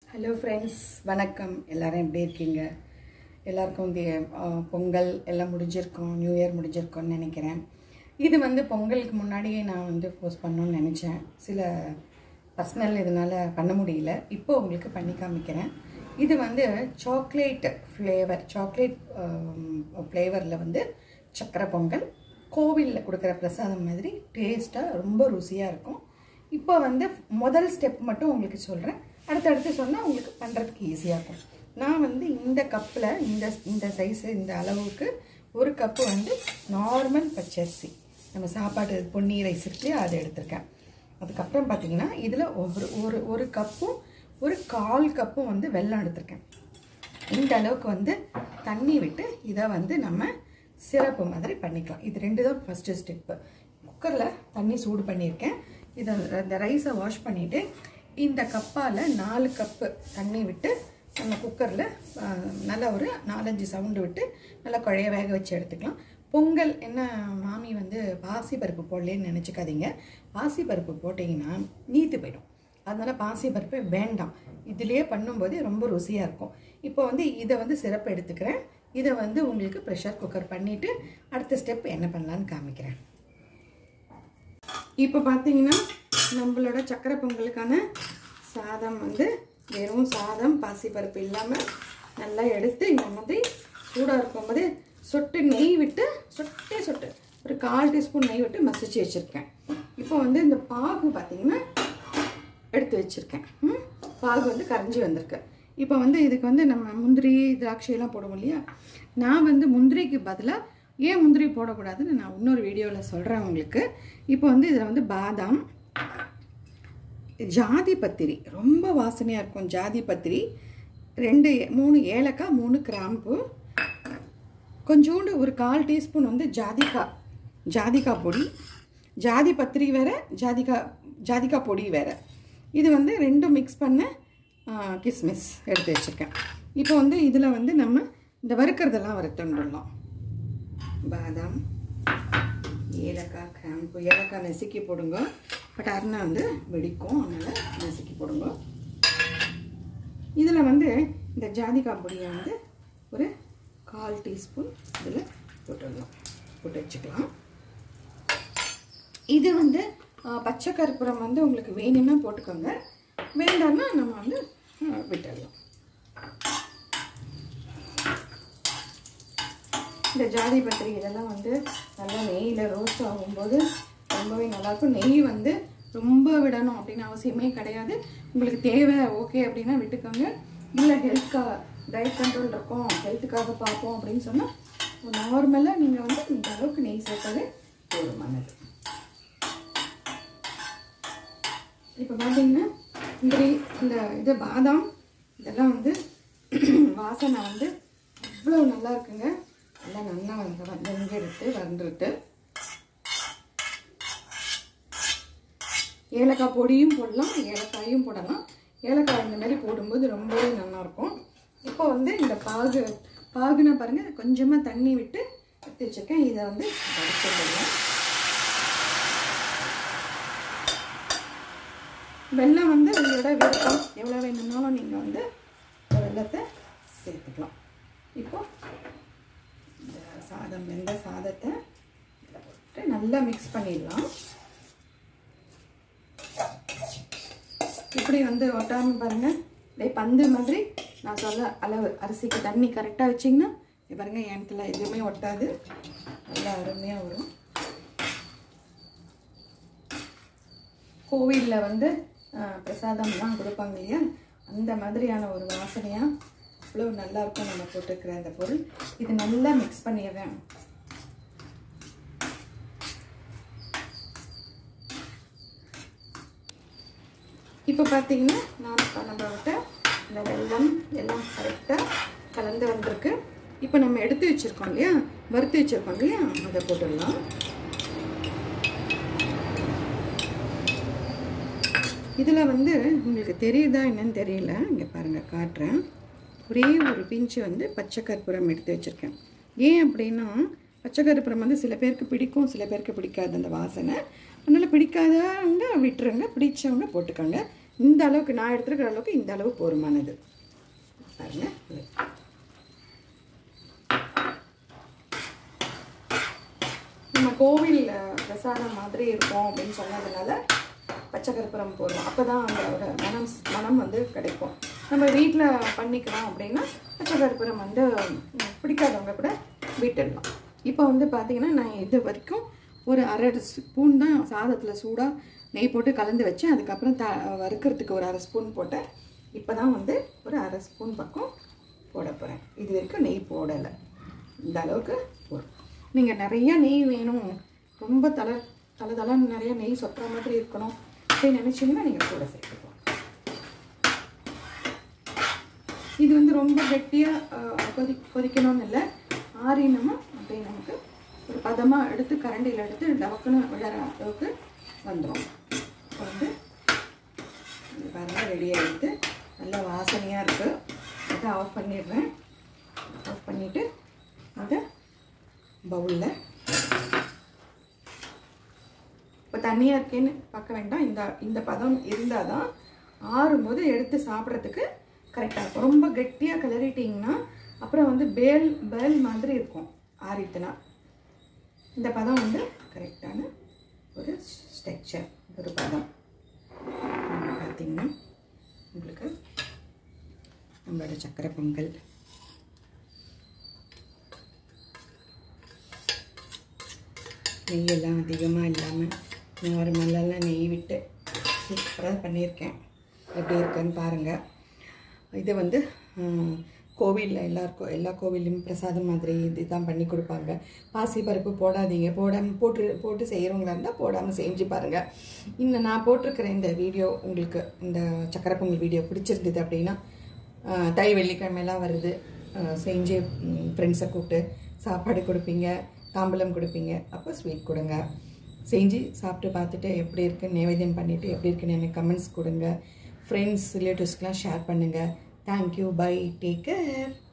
Hello friends, வணக்கம். எல்லாரும் எப்படி இருக்கீங்க? எல்லாருக்கும் பொங்கல் எல்லாம் முடிஞ்சிருக்கோம், நியூ இயர் முடிஞ்சிருக்கோன்னு நினைக்கிறேன். இது பொங்கலுக்கு முன்னாடியே நான் போஸ்ட் பண்ணணும்னு நினச்சேன். சில பர்சனல் இதனால் பண்ண முடியல. இப்போ உங்களுக்கு பண்ணி காமிக்கிறேன். இது சாக்லேட் ஃப்ளேவரில் சக்கரை பொங்கல் கோவிலில் கொடுக்குற பிரசாதம் மாதிரி டேஸ்ட்டாக ரொம்ப ருசியாக இருக்கும். இப்போ முதல் ஸ்டெப் மட்டும் உங்களுக்கு சொல்கிறேன். அடுத்தடுத்து சொன்னால் உங்களுக்கு பண்ணுறதுக்கு ஈஸியாக இருக்கும். நான் இந்த கப்பில் இந்த சைஸு இந்த அளவுக்கு ஒரு கப்பு நார்மல் பச்சரிசி, நம்ம சாப்பாடு பொன்னி ரைஸ் இருக்கு, அதை எடுத்திருக்கேன். அதுக்கப்புறம் பார்த்திங்கன்னா இதில் ஒரு கப்பும் ஒரு 1/4 கப்பும் வெல்லம் எடுத்திருக்கேன். இந்த அளவுக்கு தண்ணி விட்டு இதை நம்ம சிரப்பு மாதிரி பண்ணிக்கலாம். இது 2 தான் ஃபஸ்ட்டு ஸ்டெப்பு. குக்கரில் தண்ணி சூடு பண்ணியிருக்கேன். இந்த ரைஸை வாஷ் பண்ணிவிட்டு இந்த கப்பால் 4 கப்பு தண்ணி விட்டு நம்ம குக்கரில் நல்லா ஒரு 4-5 சவுண்டு விட்டு நல்லா குழைய வேக வச்சு எடுத்துக்கலாம். பொங்கல் என்ன மாமி பாசிப்பருப்பு போடலேன்னு நினச்சிக்காதீங்க. பாசிப்பருப்பு போட்டிங்கன்னா நீத்து போயிடும். அதனால் பாசிப்பருப்பு வேண்டாம். இதிலே பண்ணும்போது ரொம்ப ருசியாக இருக்கும். இப்போ இதை சிறப்பு எடுத்துக்கிறேன். இதை உங்களுக்கு ப்ரெஷர் குக்கர் பண்ணிவிட்டு அடுத்த ஸ்டெப் என்ன பண்ணலான்னு காமிக்கிறேன். இப்போ பார்த்தீங்கன்னா நம்மளோட சக்கரை பொங்கலுக்கான சாதம் வெறும் சாதம் பாசிப்பருப்பு இல்லாமல் நல்லா எடுத்து இந்த மாதிரி சூடாக இருக்கும்போது சொட்டு நெய் விட்டு சொட்டு ஒரு 1/4 டீஸ்பூன் நெய் விட்டு மசிச்சு வச்சுருக்கேன். இப்போ இந்த பாகு பார்த்திங்கன்னா எடுத்து வச்சுருக்கேன். பாகு கரைஞ்சி வந்திருக்கு. இப்போ இதுக்கு நம்ம முந்திரி திராட்சையெல்லாம் போடுவோம் இல்லையா. நான் முந்திரிக்கு பதிலாக ஏன் முந்திரி போடக்கூடாதுன்னு நான் இன்னொரு வீடியோவில் சொல்கிறேன் உங்களுக்கு. இப்போ இதில் பாதாம், ஜாதி பத்திரி ரொம்ப வாசனையாக இருக்கும். ஜாதி பத்திரி 3 ஏலக்காய், 3 கிராம்பு, கொஞ்சோண்டு ஒரு 1/4 டீஸ்பூன் ஜாதிக்காய் பொடி. ஜாதி பத்திரி வேறு, ஜாதிக்காய் பொடி வேறு. இது 2 மிக்ஸ் பண்ண கிஸ்மிஸ் எடுத்து வச்சுருக்கேன். இப்போ இதில் நம்ம இந்த வறுக்கிறதெல்லாம் வறுத்துடலாம். பாதாம், ஏலக்காய், கிராம்பு. ஏலக்காய் நசுக்கி போடுங்க, பட் அருணா வெடிக்கும், அதனால் நசுக்கி போடுங்க. இதில் இந்த ஜாதிக்காய் பொடியை ஒரு 1/4 டீஸ்பூன் இதில் போட்டு வச்சுக்கலாம். இது பச்சை கற்பூரம் உங்களுக்கு வேணும்னா போட்டுக்கோங்க, வேண்டாம்னா நம்ம விட்டுடலாம். இந்த ஜாதி பத்திரி இதெல்லாம் நல்லா நெய்யில் ரோஸ்ட் ஆகும்போது ரொம்பவே நல்லாயிருக்கும். நெய் ரொம்ப விடணும் அப்படின்னு அவசியமே கிடையாது. உங்களுக்கு தேவை ஓகே அப்படின்னா விட்டுக்கோங்க. இல்லை டயட் கண்ட்ரோல் இருக்கும், ஹெல்த்துக்காக பார்ப்போம் அப்படின்னு சொன்னால் நார்மலாக நீங்கள் இந்த அளவுக்கு நெய் சேர்த்தாலே போதுமானது. இப்போ பார்த்தீங்கன்னா இந்த பாதாம் இதெல்லாம் வாசனை அவ்வளோ நல்லா இருக்குங்க. எல்லாம் நல்லா வந்துட்டு ஏலக்காய் பொடியும் போடலாம், ஏலக்காயும் போடலாம். ஏலக்காய் இந்த மாதிரி போடும்போது ரொம்பவே நல்லாயிருக்கும். இப்போ இந்த பாகுனா பாருங்கள், கொஞ்சமாக தண்ணி விட்டு எடுத்து வச்சுருக்கேன். இதை வறுத்துடலாம். வெல்லம் உங்களோட விருப்பம், எவ்வளோ வேணும்னாலும் நீங்கள் வெல்லத்தை சேர்த்துக்கலாம். இப்போ இந்த வெந்த சாதத்தை போட்டு நல்லா மிக்ஸ் பண்ணிடலாம். இப்படி ஒட்டாமல் பாருங்கள், அப்படியே பந்து மாதிரி நான் சொல்ல அளவு அரிசிக்கு தண்ணி கரெக்டாக வச்சிங்கன்னா பாருங்கள், என்கிட்ட எதுவுமே ஒட்டாது, நல்லா அருமையாக வரும். கோவிலில் பிரசாதம்லாம் கொடுப்பாங்க இல்லையா, அந்த மாதிரியான ஒரு வாசனையாக அவ்வளோ நல்லாயிருக்கும். நம்ம போட்டுக்கிற அந்த பொருள் இது நல்லா மிக்ஸ் பண்ணிடுறேன். இப்போ பார்த்தீங்கன்னா நம்மளோட இந்த வெல்லம் எல்லாம் கரெக்டாக கலந்து வந்திருக்கு. இப்போ நம்ம எடுத்து வச்சுருக்கோம் இல்லையா, வறுத்து வச்சுருக்கோம் இல்லையா, அதை போட்டுடலாம். இதில் உங்களுக்கு தெரியுதா என்னன்னு தெரியல, இங்கே பாருங்கள் காட்டுறேன். ஒரே ஒரு பிஞ்சு பச்சை கற்பூரம் எடுத்து வச்சுருக்கேன். ஏன் அப்படின்னா பச்சை கற்பூரம் சில பேருக்கு பிடிக்கும், சில பேருக்கு பிடிக்காது அந்த வாசனை. அதனால் பிடிக்காதவங்க விட்டுருங்க, பிடிச்சவங்க போட்டுக்கோங்க. இந்த அளவுக்கு நான் எடுத்துருக்கிற அளவுக்கு இந்த அளவு போதுமானது பாருங்க. நம்ம கோவில் பிரசாதம் மாதிரி இருக்கும் அப்படின்னு சொன்னதுனால பச்சை கற்பூரம் போடுறோம். அப்போ தான் அந்த மனம் வந்து கிடைக்கும். நம்ம வீட்டில் பண்ணிக்கிறோம் அப்படின்னா பச்சை கற்பூரம் வந்து பிடிக்காதவங்க கூட விட்டுடலாம். இப்போ வந்து பார்த்திங்கன்னா நான் இது வரைக்கும் ஒரு 1/2 ஸ்பூன் தான் சாதத்தில் சூடாக நெய் போட்டு கலந்து வச்சேன். அதுக்கப்புறம் வறுக்கிறதுக்கு ஒரு 1/2 ஸ்பூன் போட்டேன். இப்போ தான் வந்து ஒரு 1/2 ஸ்பூன் பக்கம் போட போகிறேன். இது வரைக்கும் நெய் போடலை. இந்த அளவுக்கு போடும். நீங்கள் நிறைய நெய் வேணும், ரொம்ப தலைன்னு நிறைய நெய் சொட்டுற மாதிரி இருக்கணும் அப்படின்னு நினச்சிங்கன்னா நீங்கள் கூட சேர்த்துக்கலாம். இது வந்து ரொம்ப கெட்டியாக கொதிக்கணும்னு இல்லை, ஆறினமா அப்படியே நமக்கு ஒரு பதமாக எடுத்து கரண்டியில் எடுத்து டவக்குன்னு விழற அளவுக்கு வந்துடும். இப்போ வந்து பாருங்கள் ரெடி ஆகிடுது, நல்லா வாசனையாக இருக்குது. அதை ஆஃப் பண்ணிடுறேன். ஆஃப் பண்ணிவிட்டு அதை பவுலில் இப்போ தண்ணியாக இருக்கேன்னு பார்க்க வேண்டாம். இந்த பதம் இருந்தால் தான் ஆறும்போது எடுத்து சாப்பிட்றதுக்கு கரெக்டாக இருக்கும். ரொம்ப கெட்டியாக கிளறிட்டிங்கன்னா அப்புறம் வந்து பேல் மாதிரி இருக்கும் ஆறித்துனா. இந்த பதம் வந்து கரெக்டான ஒரு ஸ்ட்ரக்சர், ஒரு பதம். பார்த்திங்கன்னா உங்களுக்கு நம்மளோட சக்கரை பொங்கல் நெய்யெல்லாம் அதிகமாக இல்லாமல் நார்மலாக நெய் விட்டு சூப்பராக பண்ணியிருக்கேன். எப்படி இருக்குன்னு பாருங்கள். இது வந்து கோவிலில் எல்லா கோவிலையும் பிரசாதம் மாதிரி இதுதான் பண்ணி கொடுப்பாங்க. பாசி பருப்பு போடாதீங்க, போட்டு செய்கிறவங்களா இருந்தால் போடாமல் செஞ்சு பாருங்கள். இன்னும் நான் போட்டிருக்கிற இந்த வீடியோ உங்களுக்கு, இந்த சக்கரை பொங்கல் வீடியோ பிடிச்சிருந்தது அப்படின்னா, தை வெள்ளிக்கிழமையெல்லாம் வருது, செஞ்சு ஃப்ரெண்ட்ஸை கூப்பிட்டு சாப்பாடு கொடுப்பீங்க, தாம்பலம் கொடுப்பீங்க. அப்போ ஸ்வீட் கொடுங்க. செஞ்சு சாப்பிட்டு பார்த்துட்டு எப்படி இருக்குன்னு நைவேத்தியம் பண்ணிவிட்டு எப்படி இருக்குன்னு எனக்கு கமெண்ட்ஸ் கொடுங்க. ஃப்ரெண்ட்ஸ் ரிலேட்டிவ்ஸ்க்கெலாம் ஷேர் பண்ணுங்கள். Thank you, bye, take care.